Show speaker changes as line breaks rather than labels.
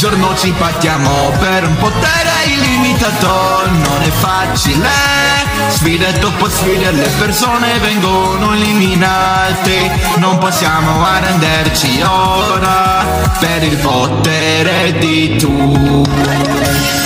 giorno ci battiamo per un potere illimitato. Non è facile, sfide dopo sfide, le persone vengono eliminate. Non possiamo arrenderci ora per il potere di tu.